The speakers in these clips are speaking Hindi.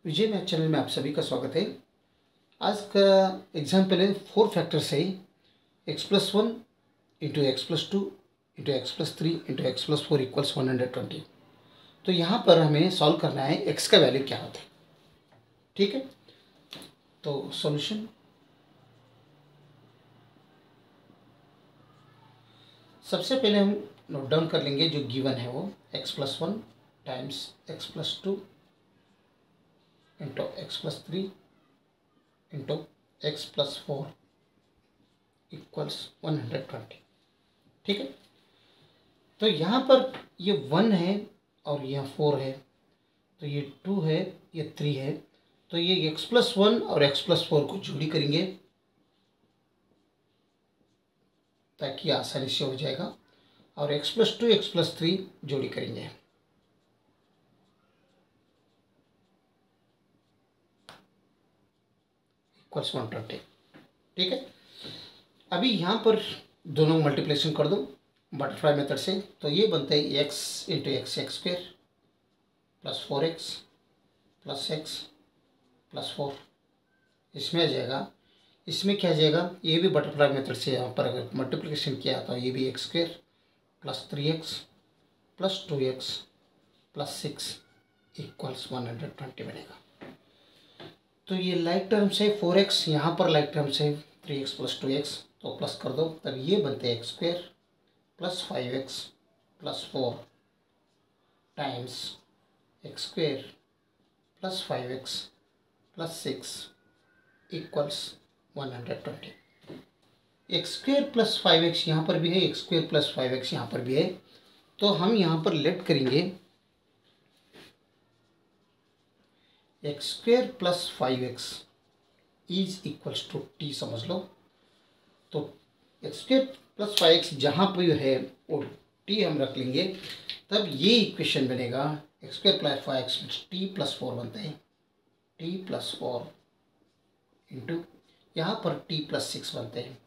विजय मैथ चैनल में आप सभी का स्वागत है। आज का एग्जाम्पल है 4 फैक्टर से x+1 into x+2 into x+3 into x+4 equals 120। तो यहाँ पर हमें सॉल्व करना है x का वैल्यू क्या होता है। ठीक है, तो सॉल्यूशन सबसे पहले हम नोट डाउन कर लेंगे जो गिवन है वो x+1 times x+2 into x+3 into x+4 equals 120। ठीक है, तो यहाँ पर ये 1 है और यहाँ 4 है, तो ये 2 है, ये 3 है, तो ये x+1 और x+4 को जोड़ी करेंगे ताकि आसानी से हो जाएगा, और x+2 x+3 जोड़ी करेंगे। इक्वल्स 120। ठीक है, अभी यहाँ पर दोनों मल्टीप्लिकेशन कर दो बटरफ्लाई मेथड से, तो ये बनता है x into x² plus 4x plus x plus 4। इसमें आ जाएगा, इसमें क्या आ जाएगा, ये भी बटरफ्लाई मेथड से यहाँ पर अगर मल्टीप्लिकेशन किया तो ये भी x² plus 3x plus 2x plus 6 equals 120 बनेगा। तो ये लाइक टर्म्स है 4x, यहाँ पर लाइक टर्म्स है 3x प्लस 2x, तो प्लस कर दो, तब ये बनते हैं x² plus 5x plus 4 times x² plus 5x plus 6 equals 120। x² plus 5x यहाँ पर भी है, x² प्लस 5x यहाँ पर भी है, तो हम यहाँ पर लेट करेंगे x² plus 5x is equals to t, समझ लो। तो x² प्लस 5x जहाँ पर है वो t हम रख लेंगे, तब ये इक्वेशन बनेगा x² plus 5x t plus 4 बनता है, t प्लस 4 इंटू यहाँ पर t प्लस 6 बनते हैं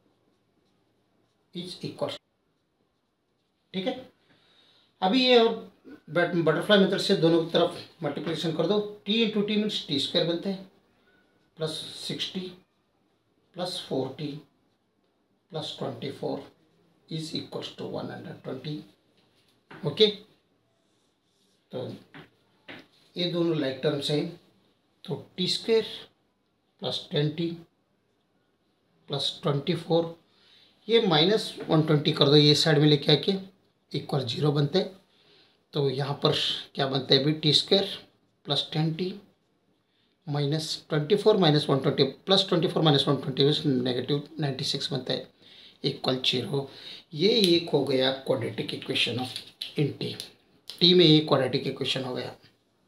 इज इक्वल। ठीक है, अभी ये और बटरफ्लाई मेथड से दोनों की तरफ मल्टीप्लिकेशन कर दो, t into T means t² बनते हैं plus 60 plus 4t plus 24 is equals to 120। Okay, तो ये दोनों लाइक टर्म्स हैं, तो t² प्लस 10t प्लस 24, ये माइनस 120 कर दो, ये साइड में लेके आके इक्वल 0 बनते हैं। तो यहाँ पर क्या बनता है अभी, t² plus 10t minus 24 minus 120 plus 24 minus 120 negative 96 बनता है इक्वल 0। ये एक हो गया quadratic equation of in t में ये क्वाड्रेटिक इक्वेशन हो गया,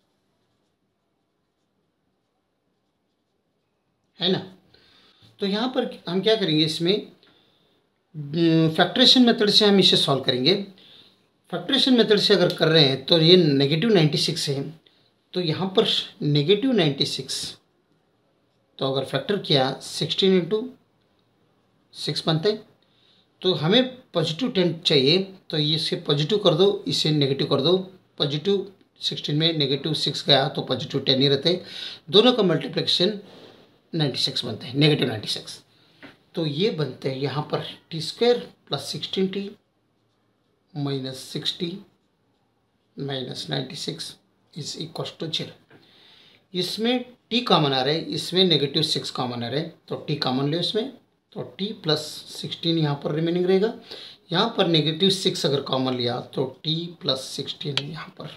है ना। तो यहाँ पर हम क्या करेंगे, इसमें फैक्टरेशन मेथड से हम इसे सॉल्व करेंगे। फैक्टरेशन मेथड से अगर कर रहे हैं तो ये नेगेटिव 96 है, तो यहाँ पर नेगेटिव 96, तो अगर फैक्टर किया 16 इंटू 6 बनता है, तो हमें पॉजिटिव 10 चाहिए, तो इसे पॉजिटिव कर दो, इसे नेगेटिव कर दो। पॉजिटिव 16 में नेगेटिव 6 गया तो पॉजिटिव 10 ही रहते, दोनों का मल्टीप्लिकेशन 96 बनता है, नेगेटिव 96। तो ये बनते हैं यहाँ पर t² plus 16t minus 60 minus 96 is equal to 0। इसमें t कॉमन आ रहा है, इसमें नेगेटिव 6 कॉमन आ रहा है, तो t कॉमन लो इसमें, तो t प्लस 16 यहाँ पर रिमेनिंग रहेगा। यहाँ पर नेगेटिव 6 अगर कॉमन लिया तो t प्लस 16 यहाँ पर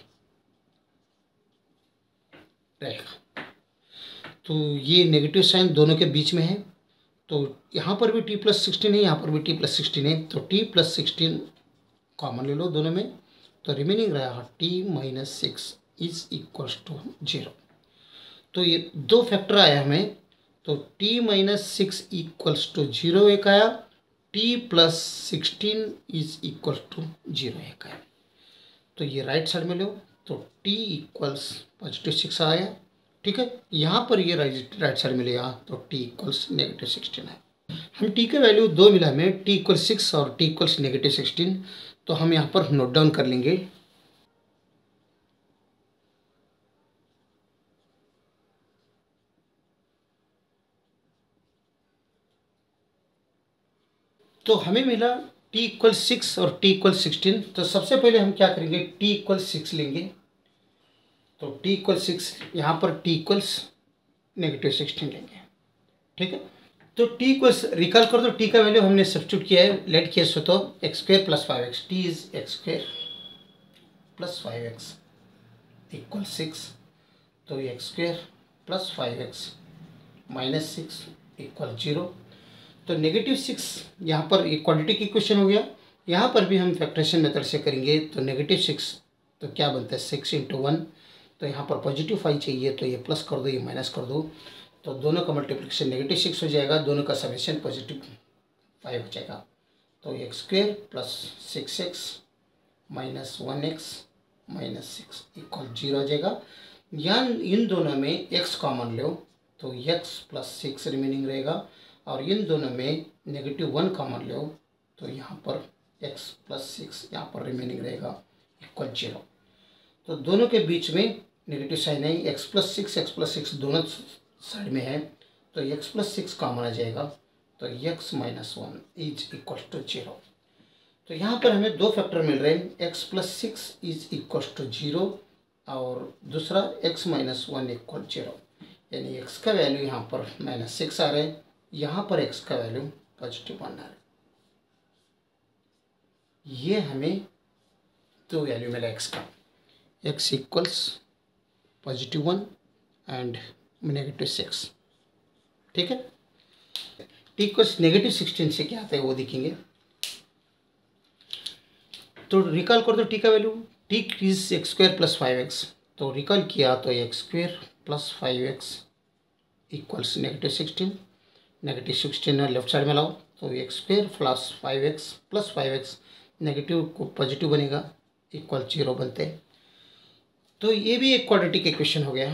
रहेगा। तो ये नेगेटिव साइन दोनों के बीच में है, तो यहाँ पर भी t प्लस 16 है, यहाँ पर भी t प्लस 16 है, तो t प्लस 16 कॉमन ले लो दोनों में, तो रिमेनिंग रहेगा t minus 6 is equal to 0। तो ये दो फैक्टर आया हमें, तो t माइनस 6 इक्वल्स टू 0 एक आया, t plus 16 is equal to 0 एक आया। तो ये राइट साइड में लो, तो t इक्वल्स पॉजिटिव 6 आया। ठीक है, यहाँ पर ये राइट साइड में लिया तो t इक्वल्स नेगेटिव 16 है। हम t का वैल्यू 2 मिला हमें, t इक्वल 6 और t इक्वल्स नेगेटिव 16, तो हम यहाँ पर नोट डाउन कर लेंगे। तो हमें मिला t इक्वल 6 और t इक्वल 16। तो सबसे पहले हम क्या करेंगे, t इक्वल 6 लेंगे। तो t इक्वल 6, यहाँ पर t इक्वल्स -16 लेंगे। ठीक है, तो t इक्वल्स रिकॉल कर दो, t का वैल्यू हमने सब्स्टिट्यूट किया है, लेट किया सो तो x square plus 5x, t is x square plus 5x equal 6। तो x square plus 5x minus 6 equal 0। तो -6 यहाँ पर एक क्वाड्रेटिक इक्वेशन हो गया। यहाँ पर भी हम फैक्टरेशन मेथड से करेंगे। तो -6 तो क्या बनता है 6 × 1। तो यहाँ पर पॉजिटिव 5 चाहिए, तो ये प्लस कर दो, ये माइनस कर दो। तो दोनों का मल्टीप्लिकेशन -6 हो जाएगा, दोनों का समेशन +5 हो जाएगा। तो x square plus 6x minus 1x minus 6 equal 0 हो जाएगा। यहाँ इन दोनों में x कॉमन लो तो x प्लस 6 रिमेनिंग रहेगा, और इन दोनों में -1 कॉमन लो तो यहाँ पर x प्लस 6 यहाँ पर रिमेनिंग रहेगा इक्वल 0। तो दोनों के बीच में नेगेटिव साइन है, x प्लस 6 दोनों साइड में है, तो x प्लस 6 कॉमन आ जाएगा। तो x minus 1 is equal to 0। तो यहाँ पर हमें दो फैक्टर मिल रहे हैं, x plus 6 is equal to 0 और दूसरा x माइनस 1 इक्वल 0। यानी x का वैल्यू यहाँ पर -6 आ रहा है, यहाँ पर x का वैल्यू +1 आ रहा है। ये हमें दो वैल्यू मिला x का, x इक्वल्स +1 एंड -6। ठीक है, t इक्वल्स -16 से क्या आता है वो देखेंगे। तो रिकॉल कर दो t का value, t is x square plus 5x। तो रिकॉल किया तो x square plus 5x equals -16 left side में लाओ, तो x square plus 5x negative को पॉजिटिव बनेगा इक्वल 0 बनते हैं। तो ये भी एक क्वाड्रेटिक इक्वेशन हो गया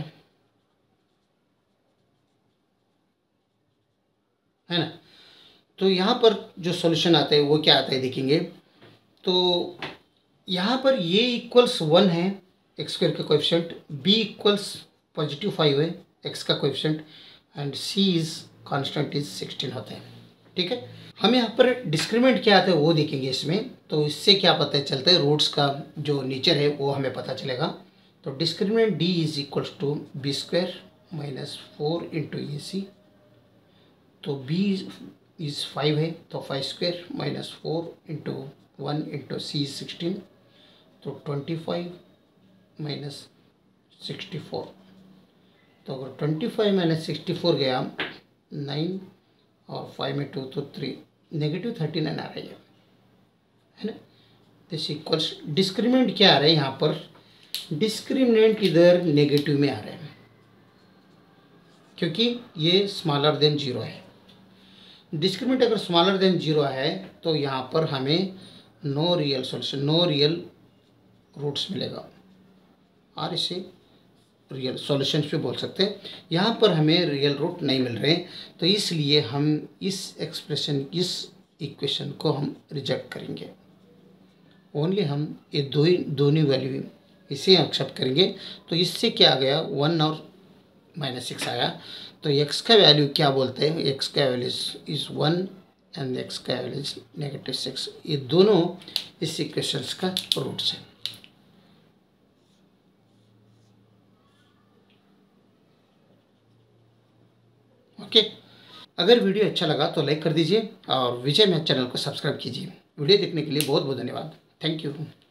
है ना। तो यहाँ पर जो सॉल्यूशन आता है वो क्या आता है देखेंगे। तो यहाँ पर ये इक्वल्स 1 है एक्स स्क्वायर का कोएफिशिएंट, b इक्वल्स +5 है x का coefficient, and c is constant is 16 होता है। ठीक है, हम यहाँ पर डिस्क्रिमिनेंट क्या आता है वो देखेंगे इसमें। तो इससे क्या पता चलता है, रूट्स का जो नेचर है वो हमें पता चलेगा। तो discriminant d is equals to b square minus 4 × AC। तो b इज 5 है, तो 5 स्क्वायर माइनस 4 × 1 × c इज 16। तो 25 माइनस 64। तो अगर 25 माइनस 64 गया 9 और 5 में 2 तो 3, -39 आ रही है ना। दिस इक्वल्स डिस्क्रिमिनेंट क्या आ रहा है यहाँ पर, डिस्क्रिमिनेंट इधर नेगेटिव में आ रहा है क्योंकि ये स्मॉलर देन 0 है। डिस्क्रिमिनेंट अगर स्मॉलर देन 0 है तो यहाँ पर हमें no real solution, no real roots मिलेगा, और इसे रियल सॉल्यूशन भी बोल सकते हैं। यहाँ पर हमें रियल रूट नहीं मिल रहे, तो इसलिए हम इस एक्सप्रेशन, इस इक्वेशन को हम रिजेक्ट करेंगे। ओनली हम ये दोनों वैल्यू इसे एक्सेप्ट करेंगे। तो इससे क्या आ गया 1 और -6 आया। तो x का वैल्यू क्या बोलते हैं, x का वैल्यू इज 1 एंड x का वैल्यू इज -6। ये दोनों इस इक्वेशंस का रूट्स हैं। ओके, अगर वीडियो अच्छा लगा तो लाइक कर दीजिए और विजय मैथ चैनल को सब्सक्राइब कीजिए। वीडियो देखने के लिए बहुत बहुत धन्यवाद। Thank you.